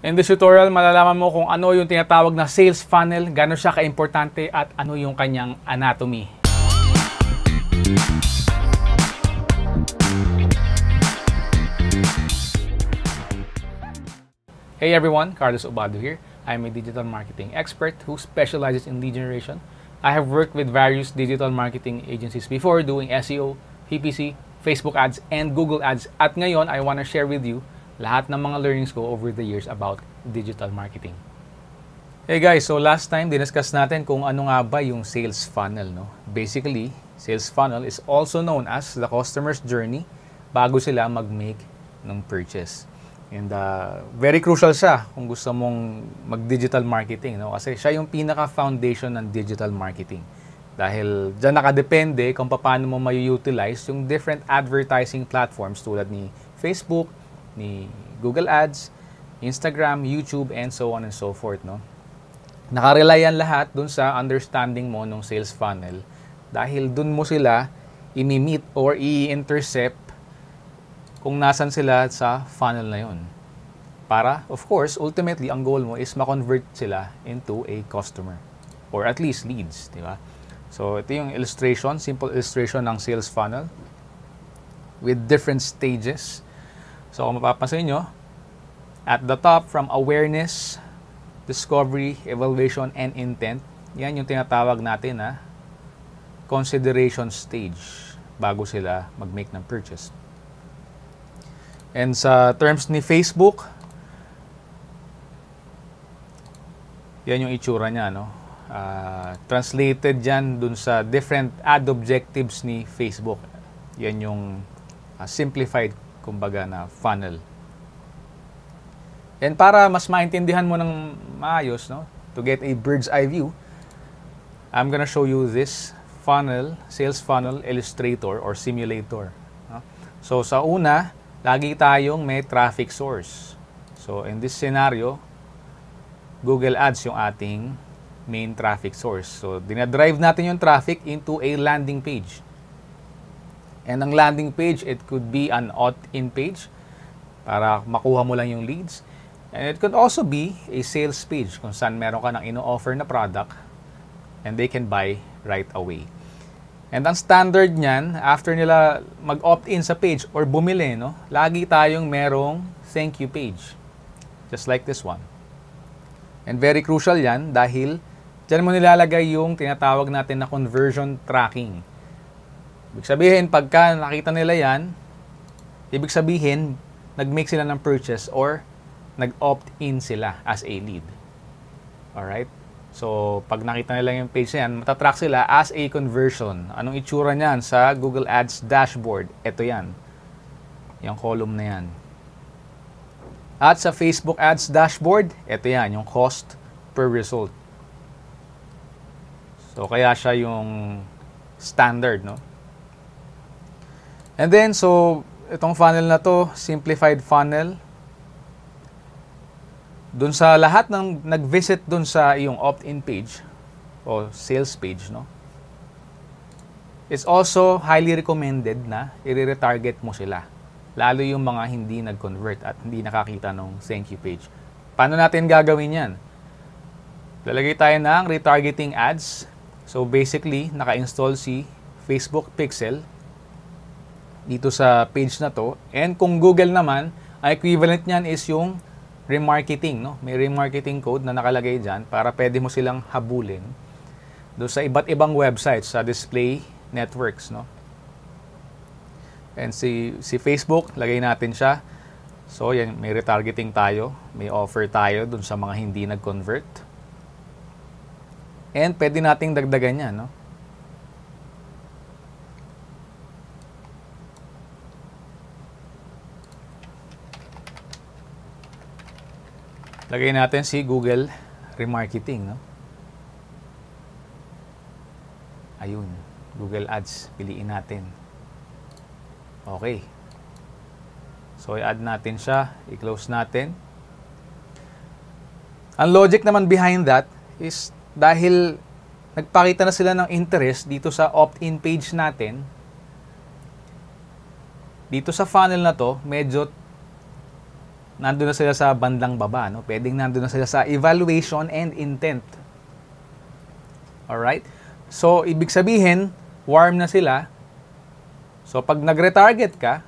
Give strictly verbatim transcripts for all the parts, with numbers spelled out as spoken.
In this tutorial, malalaman mo kung ano yung tinatawag na sales funnel, gano'n siya kaimportante at ano yung kanyang anatomy. Hey everyone, Carlos Obado here. I'm a digital marketing expert who specializes in lead generation. I have worked with various digital marketing agencies before doing S E O, P P C, Facebook ads, and Google ads. At ngayon, I want to share with you lahat ng mga learnings ko over the years about digital marketing. Hey guys, so last time diniscuss natin kung ano nga ba yung sales funnel, no? Basically, sales funnel is also known as the customer's journey bago sila mag-make ng purchase. And uh, very crucial siya kung gusto mong mag-digital marketing, no? Kasi siya yung pinaka-foundation ng digital marketing. Dahil dyan nakadepende kung paano mo may-utilize yung different advertising platforms tulad ni Facebook, ni Google Ads, Instagram, YouTube, and so on and so forth, no? Nakarely yan lahat dun sa understanding mo ng sales funnel dahil dun mo sila imi-meet or i-intercept kung nasan sila sa funnel na yun. Para, of course, ultimately, ang goal mo is ma-convert sila into a customer or at least leads, di ba? So, ito yung illustration, simple illustration ng sales funnel with different stages. So, kung mapapansin nyo, at the top, from awareness, discovery, evaluation, and intent, yan yung tinatawag natin na consideration stage bago sila mag-make ng purchase. And sa terms ni Facebook, yan yung itsura niya, no? Uh, translated yan dun sa different ad objectives ni Facebook. Yan yung uh, simplified, kumbaga, na funnel. And para mas maintindihan mo ng maayos, no, to get a bird's eye view, I'm gonna show you this funnel, sales funnel illustrator or simulator. No? So sa una, lagi tayong may traffic source. So in this scenario, Google Ads yung ating main traffic source. So dinadrive natin yung traffic into a landing page. And ang landing page, it could be an opt-in page para makuha mo lang yung leads. And it could also be a sales page kung saan meron ka ng ino-offer na product and they can buy right away. And ang standard niyan, after nila mag-opt-in sa page or bumili, no, lagi tayong merong thank you page. Just like this one. And very crucial yan dahil dyan mo nilalagay yung tinatawag natin na conversion tracking. Ibig sabihin, pagka nakita nila yan, ibig sabihin, nag-make sila ng purchase or nag-opt-in sila as a lead. Alright? So, pag nakita nila yung page na yan, matatrack sila as a conversion. Anong itsura niyan sa Google Ads dashboard? Ito yan. Yung column na yan. At sa Facebook Ads dashboard, ito yan, yung cost per result. So, kaya siya yung standard, no? And then, so, itong funnel na to, simplified funnel. Dun sa lahat ng nag-visit dun sa iyong opt-in page o sales page, no? It's also highly recommended na i-retarget mo sila. Lalo yung mga hindi nag-convert at hindi nakakita ng thank you page. Paano natin gagawin yan? Lalagay tayo ng retargeting ads. So basically, naka-install si Facebook Pixel dito sa page na to. And kung Google naman, ang equivalent niyan is yung remarketing, no? May remarketing code na nakalagay dyan para pwede mo silang habulin doon sa iba't ibang websites, sa display networks, no? And si, si Facebook, lagay natin siya. So, yan, may retargeting tayo. May offer tayo doon sa mga hindi nag-convert. And pwede nating dagdagan yan, no? Lagay natin si Google Remarketing, no? Ayun, Google Ads, piliin natin. Okay. So, i-add natin siya, i-close natin. Ang logic naman behind that is dahil nagpakita na sila ng interest dito sa opt-in page natin, dito sa funnel na to, medyo nandun na sila sa bandang baba, no? Pwedeng nandun na sila sa evaluation and intent. Alright? So, ibig sabihin, warm na sila. So, pag nag-retarget ka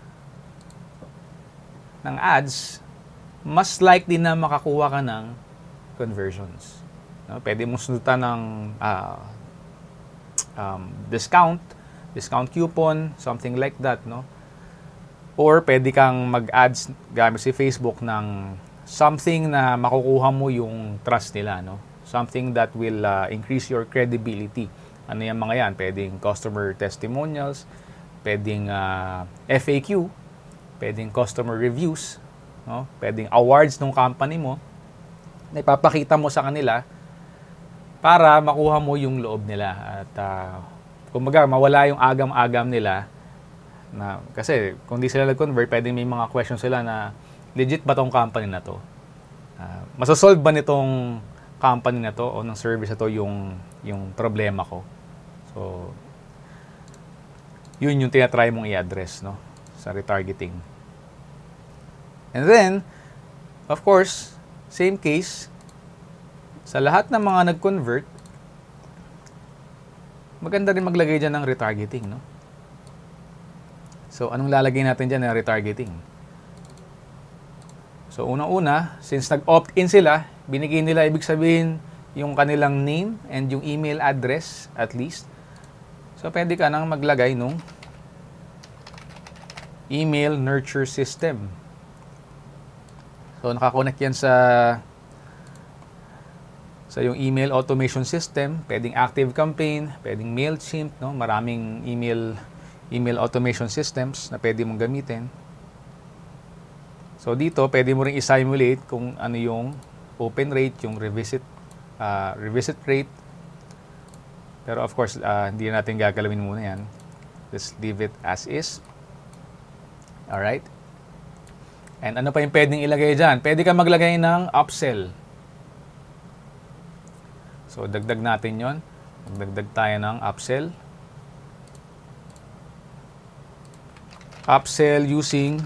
ng ads, mas likely na makakuha ka ng conversions. No? Pwede mong sundutan ng uh, um, discount, discount coupon, something like that, no? Or pwede kang mag-ads gamit si Facebook ng something na makukuha mo yung trust nila, no? Something that will uh, increase your credibility. Ano yung mga yan? Pwedeng customer testimonials, pwedeng uh, F A Q, pwedeng customer reviews, no? Pwedeng awards ng company mo na ipapakita mo sa kanila para makuha mo yung loob nila. At uh, kumbaga, mawala yung agam-agam nila. Na, kasi kung di sila nag-convert, pwedeng may mga questions sila na legit ba tong company na to? Uh, masasolve ba nitong company na to o ng service na to yung, yung problema ko? So, yun yung tinatry mong i-address, no? Sa retargeting. And then, of course, same case, sa lahat ng mga nag-convert, maganda rin maglagay dyan ng retargeting, no? So, anong lalagay natin dyan na retargeting? So, unang-una, since nag-opt-in sila, binigay nila, ibig sabihin, yung kanilang name and yung email address, at least. So, pwede ka nang maglagay nung email nurture system. So, nakakonect yan sa sa yung email automation system. Pwedeng ActiveCampaign, pwedeng MailChimp, no? Maraming email email automation systems na pwede mong gamitin. So dito, pwede mo ring i-simulate kung ano yung open rate, yung revisit uh, revisit rate. Pero of course, uh, hindi natin gagalawin muna yan. Just leave it as is. Alright? And ano pa yung pwedeng ilagay dyan? Pwede ka maglagay ng upsell. So dagdag natin yon. Magdagdag tayo ng upsell. Upsell using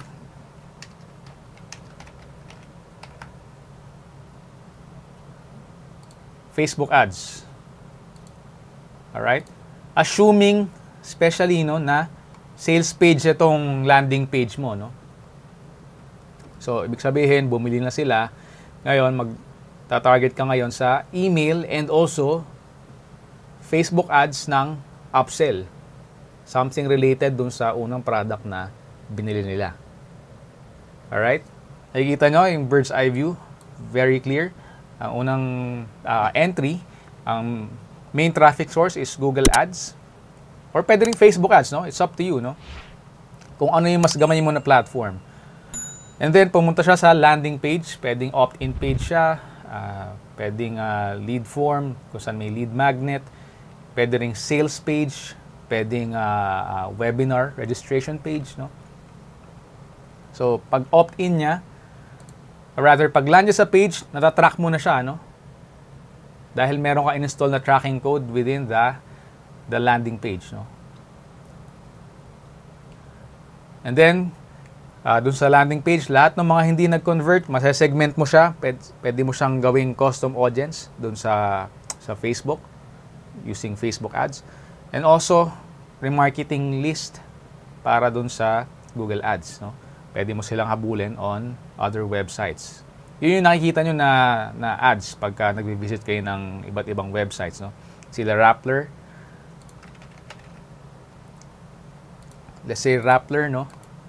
Facebook ads. Alright? Assuming, especially, no, na sales page itong landing page mo, no? So, ibig sabihin, bumili na sila. Ngayon, mag-target ka ngayon sa email and also Facebook ads ng upsell. Something related dun sa unang product na binili nila. Alright? Nakikita nyo yung bird's eye view. Very clear. Ang unang uh, entry, ang main traffic source is Google Ads. Or pwede rin Facebook Ads, no? It's up to you, no? Kung ano yung mas gamay mo na platform. And then, pumunta siya sa landing page. Pwedeng opt-in page siya. Uh, pwedeng uh, lead form, kung saan may lead magnet. Pwede rin sales page. Pwedeng uh, uh, webinar registration page, no? So, pag opt-in niya, or rather, pag land niya sa page, natatrack mo na siya, no? Dahil meron ka install na tracking code within the the landing page, no? And then, uh, dun sa landing page, lahat ng mga hindi nag-convert, masasegment mo siya. Pwede, pwede mo siyang gawing custom audience dun sa sa Facebook using Facebook ads. And also, remarketing list para dun sa Google Ads, no? Pwede mo silang habulin on other websites. Yun yung nakikita nyo na, na ads pagka nag-visit kayo ng iba't ibang websites, no? Sila Rappler. Let's say Rappler, no?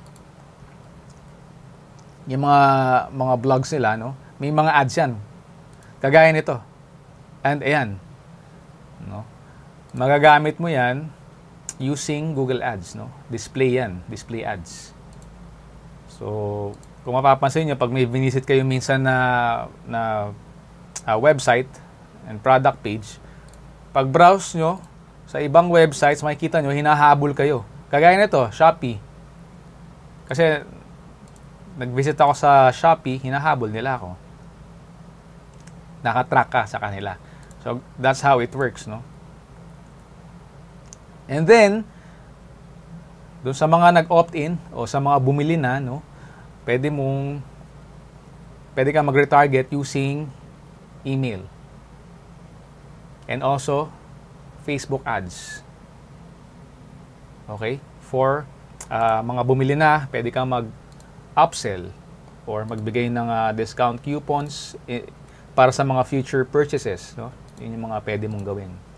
Yung mga mga blogs nila, no? May mga ads yan. Kagaya nito. And ayan. No? Magagamit mo yan using Google Ads, no? Display yan. Display ads. So, kung mapapansin nyo, pag may visit kayo minsan na, na uh, website and product page, pag browse nyo sa ibang websites, makikita nyo, hinahabol kayo. Kagaya nito, Shopee. Kasi, nag-visit ako sa Shopee, hinahabol nila ako. Nakatrack ka sa kanila. So, that's how it works, no? And then, doon sa mga nag-opt-in o sa mga bumili na, no, pwede mong pwede ka mag-retarget using email. And also, Facebook ads. Okay? For uh, mga bumili na, pwede kang mag-upsell or magbigay ng uh, discount coupons eh, para sa mga future purchases. No? Yun yung mga pwede mong gawin.